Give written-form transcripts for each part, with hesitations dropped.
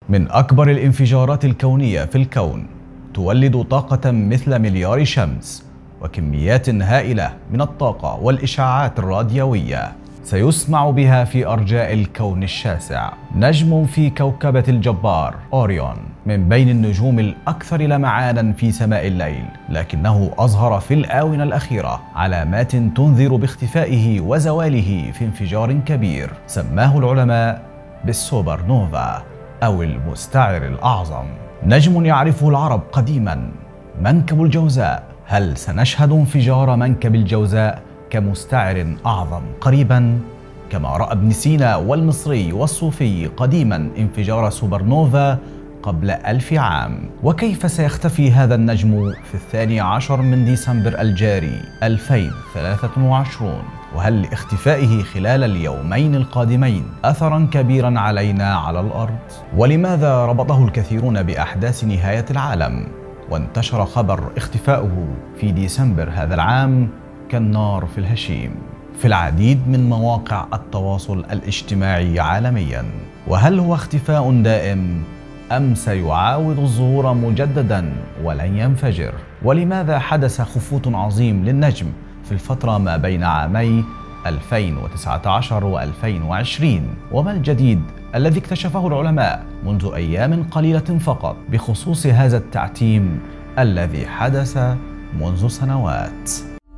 من أكبر الانفجارات الكونية في الكون، تولد طاقة مثل مليار شمس وكميات هائلة من الطاقة والإشعاعات الراديوية سيسمع بها في أرجاء الكون الشاسع. نجم في كوكبة الجبار أوريون من بين النجوم الأكثر لمعانا في سماء الليل، لكنه أظهر في الآونة الأخيرة علامات تنذر باختفائه وزواله في انفجار كبير سماه العلماء بالسوبر نوفا أو المستعر الأعظم. نجم يعرفه العرب قديما، منكب الجوزاء. هل سنشهد انفجار منكب الجوزاء كمستعر أعظم قريبا، كما رأى ابن سينا والمصري والصوفي قديما انفجار سوبر نوفا قبل 1000 عام؟ وكيف سيختفي هذا النجم في 12 من ديسمبر الجاري 2023؟ وهل لاختفائه خلال اليومين القادمين أثرا كبيرا علينا على الأرض؟ ولماذا ربطه الكثيرون بأحداث نهاية العالم، وانتشر خبر اختفائه في ديسمبر هذا العام كالنار في الهشيم في العديد من مواقع التواصل الاجتماعي عالميا؟ وهل هو اختفاء دائم أم سيعاود الظهور مجددا ولن ينفجر؟ ولماذا حدث خفوت عظيم للنجم في الفترة ما بين عامي 2019 و2020؟ وما الجديد الذي اكتشفه العلماء منذ أيام قليلة فقط بخصوص هذا التعتيم الذي حدث منذ سنوات؟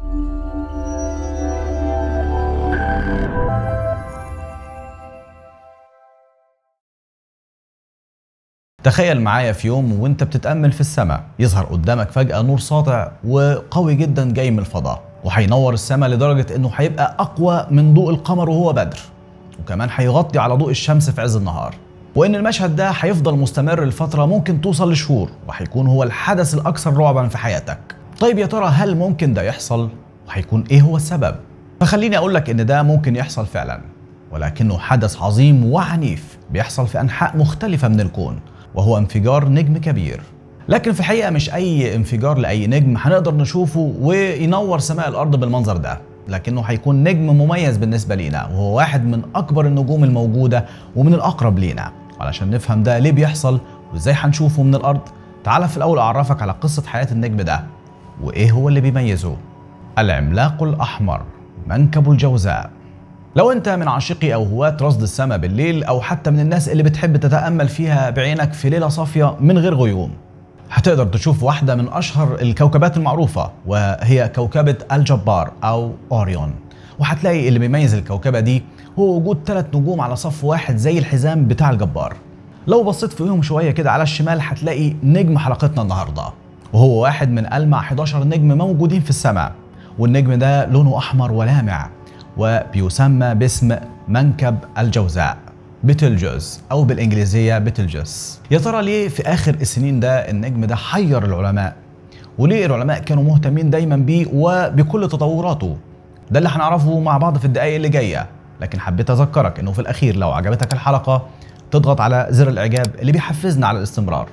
تخيل معايا في يوم وانت بتتأمل في السماء يظهر قدامك فجأة نور ساطع وقوي جدا جاي من الفضاء، وهينور السماء لدرجة انه هيبقى اقوى من ضوء القمر وهو بدر، وكمان هيغطي على ضوء الشمس في عز النهار، وان المشهد ده هيفضل مستمر لفترة ممكن توصل لشهور، وهيكون هو الحدث الاكثر رعبا في حياتك. طيب يا ترى هل ممكن ده يحصل؟ وهيكون ايه هو السبب؟ فخليني اقول لك ان ده ممكن يحصل فعلا، ولكنه حدث عظيم وعنيف بيحصل في انحاء مختلفة من الكون، وهو انفجار نجم كبير. لكن في الحقيقة مش أي انفجار لأي نجم هنقدر نشوفه وينور سماء الأرض بالمنظر ده، لكنه هيكون نجم مميز بالنسبة لينا، وهو واحد من أكبر النجوم الموجودة ومن الأقرب لينا. علشان نفهم ده ليه بيحصل وإزاي هنشوفه من الأرض، تعال في الأول أعرفك على قصة حياة النجم ده وإيه هو اللي بيميزه. العملاق الأحمر، منكب الجوزاء. لو انت من عاشقي او هواة رصد السماء بالليل، او حتى من الناس اللي بتحب تتأمل فيها بعينك في ليلة صافية من غير غيوم، هتقدر تشوف واحدة من اشهر الكوكبات المعروفة، وهي كوكبة الجبار او أوريون. وهتلاقي اللي بيميز الكوكبة دي هو وجود 3 نجوم على صف واحد زي الحزام بتاع الجبار. لو بصيت فيهم شوية كده على الشمال هتلاقي نجم حلقتنا النهاردة، وهو واحد من ألمع 11 نجم موجودين في السماء، والنجم ده لونه احمر ولامع، وبيسمى باسم منكب الجوزاء، بيتلجوز أو بالإنجليزية بيتلجوس. يا ترى ليه في آخر السنين ده النجم ده حير العلماء؟ وليه العلماء كانوا مهتمين دايما بيه وبكل تطوراته؟ ده اللي هنعرفه مع بعض في الدقايق اللي جاية. لكن حبيت أذكرك إنه في الأخير لو عجبتك الحلقة تضغط على زر الإعجاب اللي بيحفزنا على الاستمرار.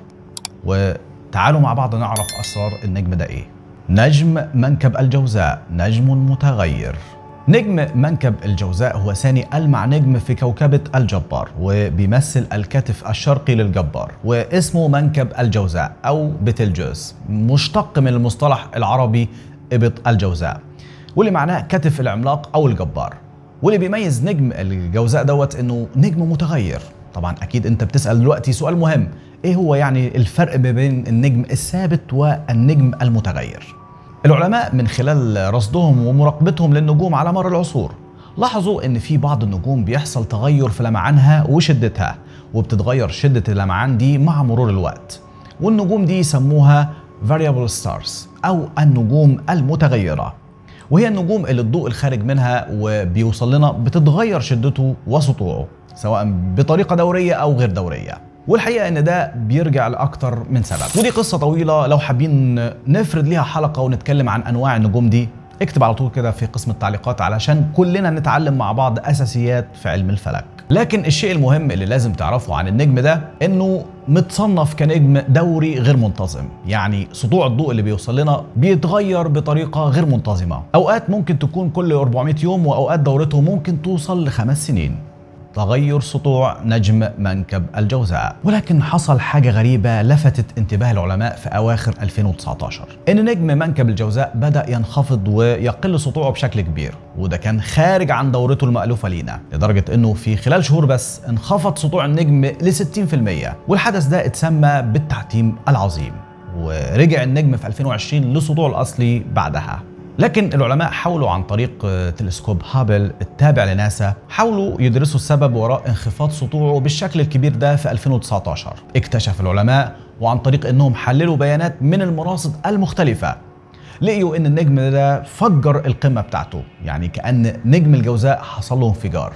وتعالوا مع بعض نعرف أسرار النجم ده إيه. نجم منكب الجوزاء نجم متغير. نجم منكب الجوزاء هو ثاني ألمع نجم في كوكبة الجبار، وبيمثل الكتف الشرقي للجبار، واسمه منكب الجوزاء أو بيتلجوز، مشتق من المصطلح العربي إبط الجوزاء، واللي معناه كتف العملاق أو الجبار. واللي بيميز نجم الجوزاء دوت إنه نجم متغير. طبعا أكيد أنت بتسأل دلوقتي سؤال مهم، إيه هو يعني الفرق بين النجم الثابت والنجم المتغير؟ العلماء من خلال رصدهم ومراقبتهم للنجوم على مر العصور لاحظوا ان في بعض النجوم بيحصل تغير في لمعانها وشدتها، وبتتغير شدة اللمعان دي مع مرور الوقت، والنجوم دي سموها variable stars او النجوم المتغيرة، وهي النجوم اللي الضوء الخارج منها وبيوصل لنا بتتغير شدته وسطوعه سواء بطريقة دورية او غير دورية. والحقيقة ان ده بيرجع لاكتر من سبب، ودي قصة طويلة لو حابين نفرد ليها حلقة ونتكلم عن انواع النجوم دي اكتب على طول كده في قسم التعليقات علشان كلنا نتعلم مع بعض اساسيات في علم الفلك. لكن الشيء المهم اللي لازم تعرفه عن النجم ده انه متصنف كنجم دوري غير منتظم، يعني سطوع الضوء اللي بيوصل لنا بيتغير بطريقة غير منتظمة، اوقات ممكن تكون كل 400 يوم، واوقات دورته ممكن توصل ل5 سنين. تغير سطوع نجم منكب الجوزاء. ولكن حصل حاجة غريبة لفتت انتباه العلماء في أواخر 2019، إن نجم منكب الجوزاء بدأ ينخفض ويقل سطوعه بشكل كبير، وده كان خارج عن دورته المألوفة لينا، لدرجة إنه في خلال شهور بس انخفض سطوع النجم ل 60%. والحدث ده اتسمى بالتعتيم العظيم، ورجع النجم في 2020 لسطوعه الأصلي بعدها. لكن العلماء حاولوا عن طريق تلسكوب هابل التابع لناسا، حاولوا يدرسوا السبب وراء انخفاض سطوعه بالشكل الكبير ده في 2019. اكتشف العلماء وعن طريق انهم حللوا بيانات من المراصد المختلفة، لقيوا ان النجم ده فجر القمة بتاعته، يعني كأن نجم الجوزاء حصل له انفجار،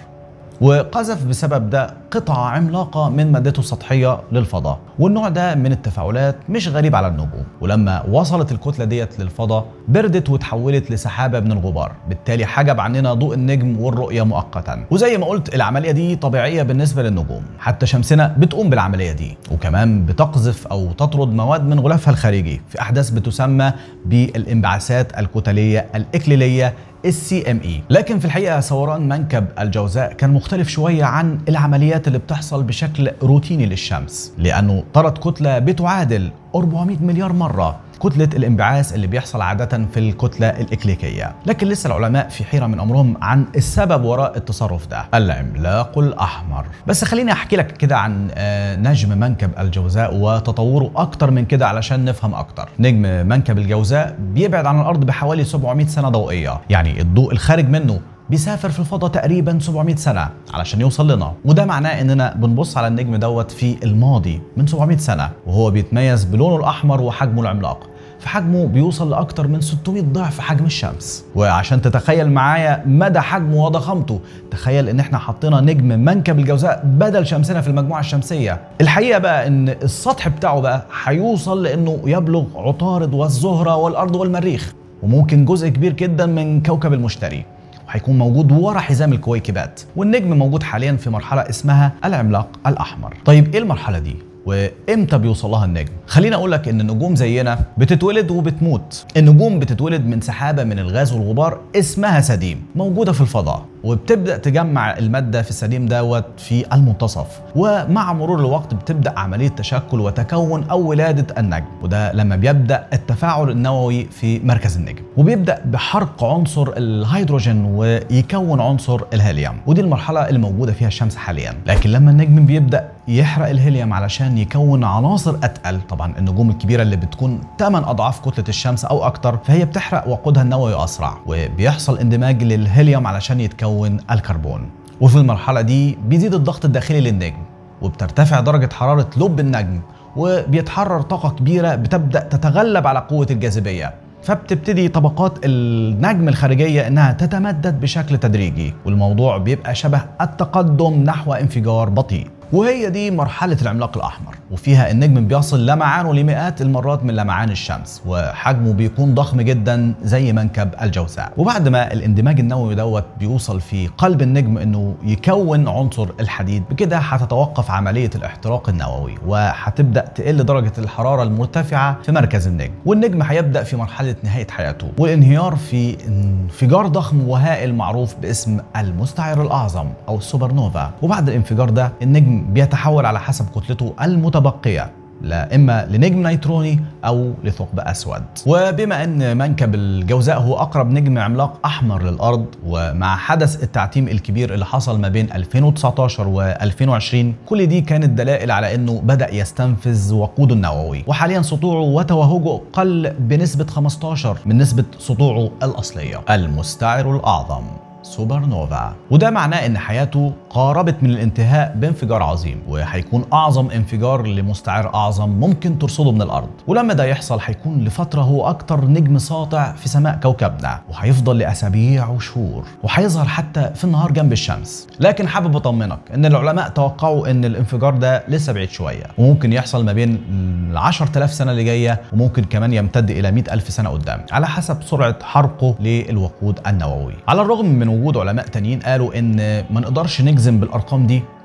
وقذف بسبب ده قطعة عملاقة من مادته السطحية للفضاء. والنوع ده من التفاعلات مش غريب على النجوم، ولما وصلت الكتلة ديت للفضاء بردت وتحولت لسحابة من الغبار، بالتالي حجب عننا ضوء النجم والرؤية مؤقتا. وزي ما قلت العملية دي طبيعية بالنسبة للنجوم، حتى شمسنا بتقوم بالعملية دي، وكمان بتقذف أو تطرد مواد من غلافها الخارجي في أحداث بتسمى بالانبعاثات الكتلية الإكليلية الCME. لكن في الحقيقة ثوران منكب الجوزاء كان مختلف شوية عن العمليات اللي بتحصل بشكل روتيني للشمس، لأنه طرد كتلة بتعادل 400 مليار مرة كتلة الانبعاث اللي بيحصل عادة في الكتلة الإكليكية. لكن لسه العلماء في حيرة من أمرهم عن السبب وراء التصرف ده، العملاق الأحمر. بس خليني أحكي لك كده عن نجم منكب الجوزاء وتطوره أكتر من كده علشان نفهم أكتر. نجم منكب الجوزاء بيبعد عن الأرض بحوالي 700 سنة ضوئية، يعني الضوء الخارج منه بيسافر في الفضاء تقريبا 700 سنة علشان يوصل لنا، وده معناه اننا بنبص على النجم دوت في الماضي من 700 سنة، وهو بيتميز بلونه الأحمر وحجمه العملاق. فحجمه بيوصل لأكتر من 600 ضعف حجم الشمس. وعشان تتخيل معايا مدى حجمه وضخامته، تخيل ان احنا حطينا نجم منكب الجوزاء بدل شمسنا في المجموعة الشمسية. الحقيقة بقى ان السطح بتاعه بقى هيوصل لانه يبلغ عطارد والزهرة والأرض والمريخ، وممكن جزء كبير جدا من كوكب المشتري، وهيكون موجود ورا حزام الكويكبات. والنجم موجود حاليا في مرحلة اسمها العملاق الأحمر. طيب ايه المرحلة دي؟ وامتى بيوصل لها النجم؟ خليني اقول لك ان النجوم زينا بتتولد وبتموت. النجوم بتتولد من سحابه من الغاز والغبار اسمها سديم موجوده في الفضاء، وبتبدا تجمع الماده في السديم دوت في المنتصف، ومع مرور الوقت بتبدا عمليه تشكل وتكون او ولاده النجم، وده لما بيبدا التفاعل النووي في مركز النجم، وبيبدا بحرق عنصر الهيدروجين ويكون عنصر الهيليوم، ودي المرحله اللي موجوده فيها الشمس حاليا. لكن لما النجم بيبدا يحرق الهيليوم علشان يكون عناصر اتقل، طبعا النجوم الكبيره اللي بتكون 8 اضعاف كتله الشمس او اكتر، فهي بتحرق وقودها النووي اسرع، وبيحصل اندماج للهيليوم علشان يتكون الكربون. وفي المرحله دي بيزيد الضغط الداخلي للنجم، وبترتفع درجه حراره لب النجم، وبيتحرر طاقه كبيره بتبدا تتغلب على قوه الجاذبيه، فبتبتدي طبقات النجم الخارجية انها تتمدد بشكل تدريجي، والموضوع بيبقى شبه التقدم نحو انفجار بطيء. وهي دي مرحلة العملاق الأحمر، وفيها النجم بيصل لمعانه لمئات المرات من لمعان الشمس، وحجمه بيكون ضخم جدا زي منكب الجوزاء. وبعد ما الاندماج النووي دوت بيوصل في قلب النجم انه يكون عنصر الحديد، بكده هتتوقف عملية الاحتراق النووي، وهتبدأ تقل درجة الحرارة المرتفعة في مركز النجم، والنجم هيبدأ في مرحلة نهاية حياته والانهيار في انفجار ضخم وهائل معروف باسم المستعر الأعظم أو السوبر نوفا. وبعد الانفجار ده النجم بيتحول على حسب كتلته المتبقية لا إما لنجم نيتروني أو لثقب أسود. وبما أن منكب الجوزاء هو أقرب نجم عملاق أحمر للأرض، ومع حدث التعتيم الكبير اللي حصل ما بين 2019 و 2020، كل دي كانت دلائل على أنه بدأ يستنفذ وقوده النووي، وحاليا سطوعه وتوهجه قل بنسبة 15 من نسبة سطوعه الأصلية. المستعر الأعظم سوبر نوفا، وده معناه ان حياته قاربت من الانتهاء بانفجار عظيم، وهيكون اعظم انفجار لمستعر اعظم ممكن ترصده من الارض. ولما ده يحصل هيكون لفتره هو اكتر نجم ساطع في سماء كوكبنا، وهيفضل لاسابيع وشهور، وهيظهر حتى في النهار جنب الشمس. لكن حابب اطمنك ان العلماء توقعوا ان الانفجار ده لسه بعيد شويه، وممكن يحصل ما بين 10,000 سنه اللي جايه، وممكن كمان يمتد الى 100,000 سنه قدام على حسب سرعه حرقه للوقود النووي. على الرغم من وجود علماء تانيين قالوا ان ما نقدرش نجزم بالارقام دي،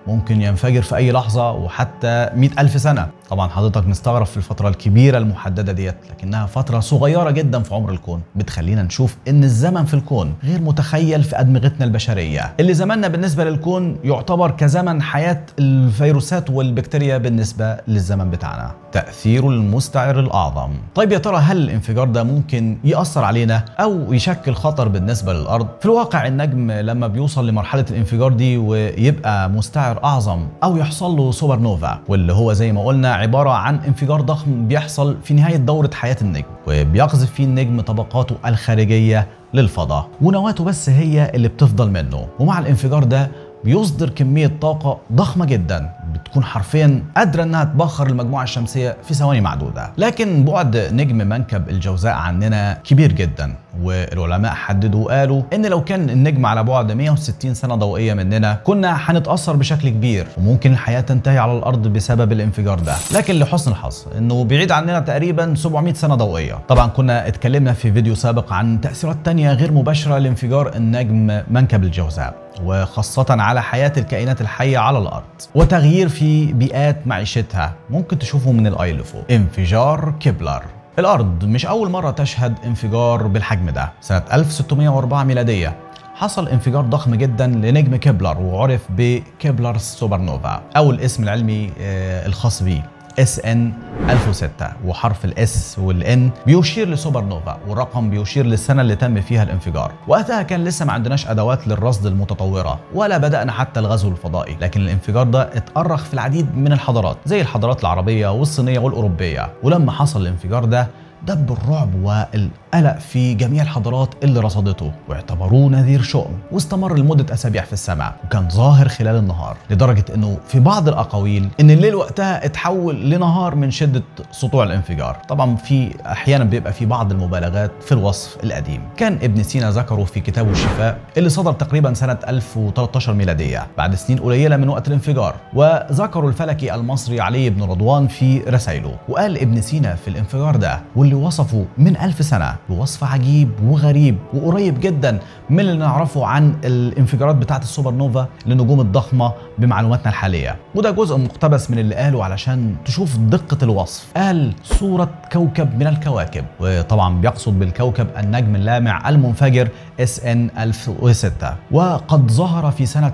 ممكن ينفجر في أي لحظة وحتى 100,000 سنة. طبعا حضرتك مستغرب في الفترة الكبيرة المحددة ديت، لكنها فترة صغيرة جدا في عمر الكون، بتخلينا نشوف إن الزمن في الكون غير متخيل في أدمغتنا البشرية، اللي زمننا بالنسبة للكون يعتبر كزمن حياة الفيروسات والبكتيريا بالنسبة للزمن بتاعنا. تأثير المستعر الأعظم. طيب يا ترى هل الانفجار ده ممكن يأثر علينا أو يشكل خطر بالنسبة للأرض؟ في الواقع النجم لما بيوصل لمرحلة الانفجار دي ويبقى مستعر أعظم أو يحصل له سوبر نوفا، واللي هو زي ما قلنا عبارة عن انفجار ضخم بيحصل في نهاية دورة حياة النجم، وبيقذف فيه النجم طبقاته الخارجية للفضاء، ونواته بس هي اللي بتفضل منه. ومع الانفجار ده بيصدر كمية طاقة ضخمة جدا بتكون حرفيا قادرة انها تبخر المجموعة الشمسية في ثواني معدودة. لكن بعد نجم منكب الجوزاء عننا كبير جدا، والعلماء حددوا وقالوا ان لو كان النجم على بعد 160 سنة ضوئية مننا كنا هنتأثر بشكل كبير، وممكن الحياة تنتهي على الارض بسبب الانفجار ده. لكن لحسن الحظ انه بعيد عننا تقريبا 700 سنة ضوئية. طبعا كنا اتكلمنا في فيديو سابق عن تأثيرات تانية غير مباشرة لانفجار النجم منكب الجوزاء، وخاصة على حياة الكائنات الحية على الأرض وتغيير في بيئات معيشتها. ممكن تشوفه من الآي اللي فوق. انفجار كيبلر. الأرض مش أول مرة تشهد انفجار بالحجم ده. سنة 1604 ميلادية حصل انفجار ضخم جدا لنجم كيبلر، وعرف بكيبلر سوبر نوفا، أو الاسم العلمي الخاص بيه SN 1006، وحرف الاس والان بيشير لسوبر نوفا، والرقم بيشير للسنه اللي تم فيها الانفجار. وقتها كان لسه ما عندناش ادوات للرصد المتطوره، ولا بدانا حتى الغزو الفضائي، لكن الانفجار ده اتأرخ في العديد من الحضارات زي الحضارات العربيه والصينيه والاوروبيه. ولما حصل الانفجار ده دب الرعب والقلق في جميع الحضارات اللي رصدته، واعتبروه نذير شؤم، واستمر لمدة أسابيع في السماء، وكان ظاهر خلال النهار، لدرجة انه في بعض الأقاويل ان الليل وقتها اتحول لنهار من شدة سطوع الانفجار. طبعا في احيانا بيبقى في بعض المبالغات في الوصف القديم. كان ابن سينا ذكره في كتابه الشفاء اللي صدر تقريبا سنة 1013 ميلادية بعد سنين قليلة من وقت الانفجار، وذكره الفلكي المصري علي بن رضوان في رسائله. وقال ابن سينا في الانفجار ده واللي وصفه من 1000 سنة بوصف عجيب وغريب وقريب جدا من اللي نعرفه عن الانفجارات بتاعة السوبر نوفا للنجوم الضخمة بمعلوماتنا الحالية. وده جزء مقتبس من اللي قاله علشان تشوف دقة الوصف. قال صورة كوكب من الكواكب، وطبعا بيقصد بالكوكب النجم اللامع المنفجر SN 1006، وقد ظهر في سنة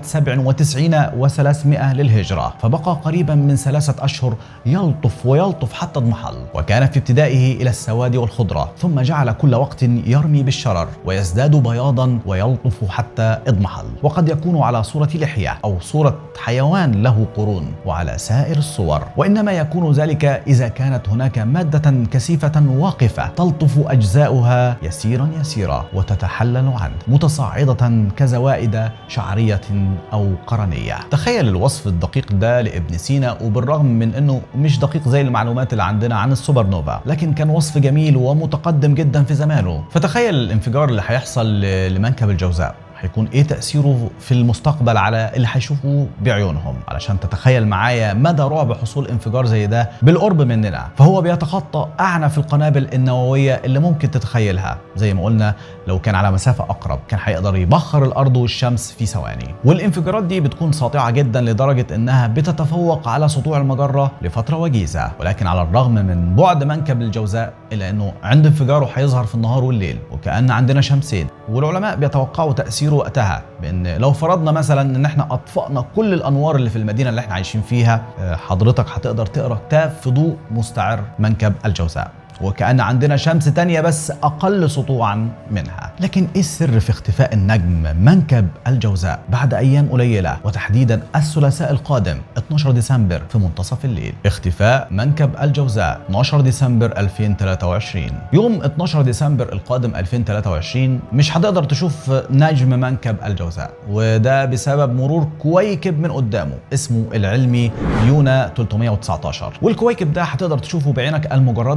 97 و300 للهجرة، فبقى قريبا من 3 أشهر يلطف ويلطف حتى اضمحل، وكان في ابتدائه إلى السواد والخضرة، ثم جعل كل وقت يرمي بالشرر ويزداد بياضا ويلطف حتى اضمحل، وقد يكون على صورة لحية أو صورة حيوان له قرون وعلى سائر الصور، وإنما يكون ذلك إذا كانت هناك مادة كثيفة واقفة تلطف أجزاؤها يسيرا يسيرا وتتحلل عنه متصاعدة كزوائد شعرية أو قرنية. تخيل الوصف الدقيق ده لابن سينا، وبالرغم من أنه مش دقيق زي المعلومات اللي عندنا عن السوبر نوفا، لكن كان وصف جميل ومتقدم جدا في زمانه. فتخيل الانفجار اللي هيحصل لمنكب الجوزاء هيكون ايه تأثيره في المستقبل على اللي هيشوفوه بعيونهم، علشان تتخيل معايا مدى رعب حصول انفجار زي ده بالقرب مننا. فهو بيتخطى اعنف القنابل النووية اللي ممكن تتخيلها. زي ما قلنا لو كان على مسافة اقرب كان هيقدر يبخر الارض والشمس في ثواني. والانفجارات دي بتكون ساطعة جدا لدرجة انها بتتفوق على سطوع المجرة لفترة وجيزة. ولكن على الرغم من بعد منكب الجوزاء الا انه عند انفجاره هيظهر في النهار والليل، وكأن عندنا شمسين. والعلماء بيتوقعوا تأثيره وقتها بان لو فرضنا مثلا ان احنا اطفأنا كل الانوار اللي في المدينه اللي احنا عايشين فيها، حضرتك هتقدر تقرا كتاب في ضوء مستعر منكب الجوزاء، وكأن عندنا شمس تانية بس أقل سطوعا منها. لكن إيه السر في اختفاء النجم منكب الجوزاء بعد أيام قليلة، وتحديدا الثلاثاء القادم 12 ديسمبر في منتصف الليل؟ اختفاء منكب الجوزاء 12 ديسمبر 2023. يوم 12 ديسمبر القادم 2023 مش هتقدر تشوف نجم منكب الجوزاء، وده بسبب مرور كويكب من قدامه اسمه العلمي يونا 319. والكويكب ده هتقدر تشوفه بعينك المجردة من دون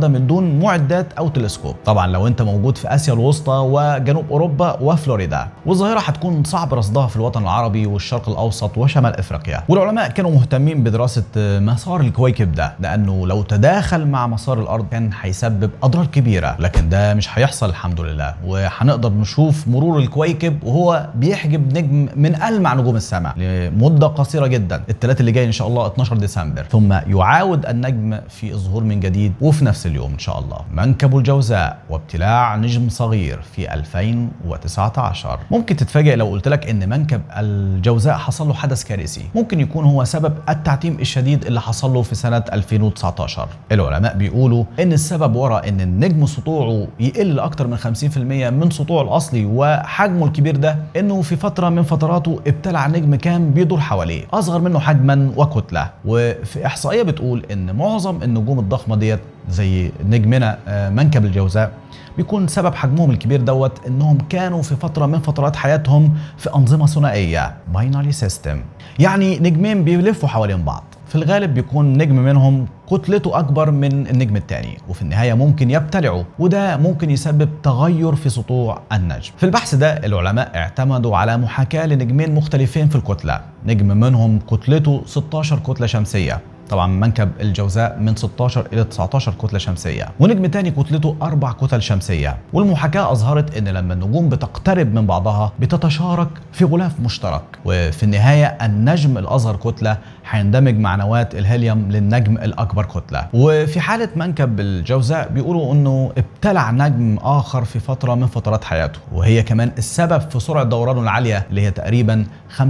بدون معدات او تلسكوب، طبعا لو انت موجود في اسيا الوسطى وجنوب اوروبا وفلوريدا. والظاهره هتكون صعب رصدها في الوطن العربي والشرق الاوسط وشمال افريقيا. والعلماء كانوا مهتمين بدراسه مسار الكويكب ده، لانه لو تداخل مع مسار الارض كان هيسبب اضرار كبيره، لكن ده مش هيحصل الحمد لله، وهنقدر نشوف مرور الكويكب وهو بيحجب نجم من ألمع نجوم السماء لمده قصيره جدا، الثلاث اللي جاي ان شاء الله 12 ديسمبر، ثم يعاود النجم في الظهور من جديد وفي نفس اليوم ان شاء الله. منكب الجوزاء وابتلاع نجم صغير في 2019. ممكن تتفاجئ لو قلت لك ان منكب الجوزاء حصل له حدث كارثي، ممكن يكون هو سبب التعتيم الشديد اللي حصل له في سنه 2019. العلماء بيقولوا ان السبب وراء ان النجم سطوعه يقل لاكثر من 50% من سطوعه الاصلي وحجمه الكبير ده، انه في فتره من فتراته ابتلع نجم كان بيدور حواليه اصغر منه حجما وكتله. وفي احصائيه بتقول ان معظم النجوم الضخمه ديت زي نجمنا منكب الجوزاء بيكون سبب حجمهم الكبير دوت انهم كانوا في فتره من فترات حياتهم في انظمه ثنائيه باينري سيستم، يعني نجمين بيلفوا حوالين بعض. في الغالب بيكون نجم منهم كتلته اكبر من النجم الثاني، وفي النهايه ممكن يبتلعوا، وده ممكن يسبب تغير في سطوع النجم. في البحث ده العلماء اعتمدوا على محاكاه لنجمين مختلفين في الكتله، نجم منهم كتلته 16 كتله شمسيه، طبعا منكب الجوزاء من 16 الى 19 كتله شمسيه، ونجم تاني كتلته 4 كتل شمسيه. والمحاكاه اظهرت ان لما النجوم بتقترب من بعضها بتتشارك في غلاف مشترك، وفي النهايه النجم الاصغر كتله هيندمج مع نواه الهيليوم للنجم الاكبر كتله. وفي حاله منكب الجوزاء بيقولوا انه ابتلع نجم اخر في فتره من فترات حياته، وهي كمان السبب في سرعه دورانه العاليه اللي هي تقريبا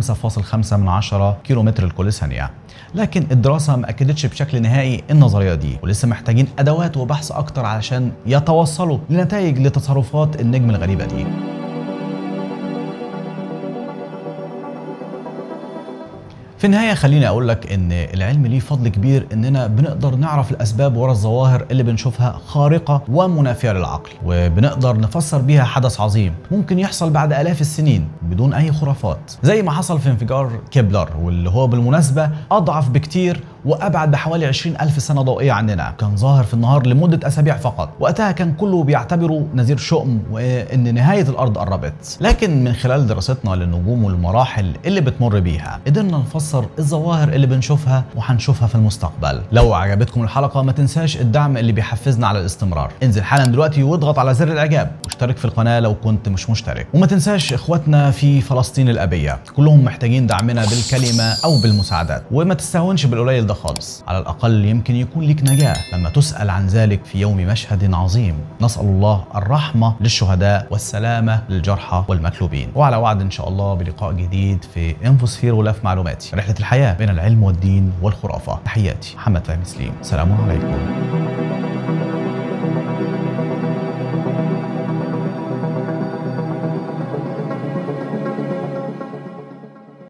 5.5 كيلومتر لكل ثانيه. لكن الدراسه ما اكدتش بشكل نهائي النظريه دي، ولسه محتاجين ادوات وبحث اكتر علشان يتوصلوا لنتائج لتصرفات النجم الغريبه دي. في النهاية خليني أقول لك إن العلم ليه فضل كبير إننا بنقدر نعرف الأسباب ورا الظواهر اللي بنشوفها خارقة ومنافية للعقل، وبنقدر نفسر بيها حدث عظيم ممكن يحصل بعد آلاف السنين بدون أي خرافات، زي ما حصل في انفجار كيبلر، واللي هو بالمناسبة أضعف بكتير وأبعد بحوالي 20,000 سنة ضوئية عننا، كان ظاهر في النهار لمدة أسابيع فقط، وقتها كان كله بيعتبره نذير شؤم وإن نهاية الأرض قربت. لكن من خلال دراستنا للنجوم والمراحل اللي بتمر بيها قدرنا نفسر الظواهر اللي بنشوفها وهنشوفها في المستقبل. لو عجبتكم الحلقة ما تنساش الدعم اللي بيحفزنا على الاستمرار، انزل حالا دلوقتي واضغط على زر الإعجاب واشترك في القناة لو كنت مش مشترك، وما تنساش إخواتنا في فلسطين الأبية كلهم محتاجين دعمنا بالكلمة أو بالمساعدات، وما تستهونش بالقليل ده خالص، على الأقل يمكن يكون لك نجاة لما تسأل عن ذلك في يوم مشهد عظيم. نسأل الله الرحمة للشهداء والسلامة للجرحى والمكلوبين، وعلى وعد إن شاء الله بلقاء جديد في انفوسفير غلاف معلوماتي، رحلة الحياة بين العلم والدين والخرافة. تحياتي محمد فهمي سليم، سلام عليكم.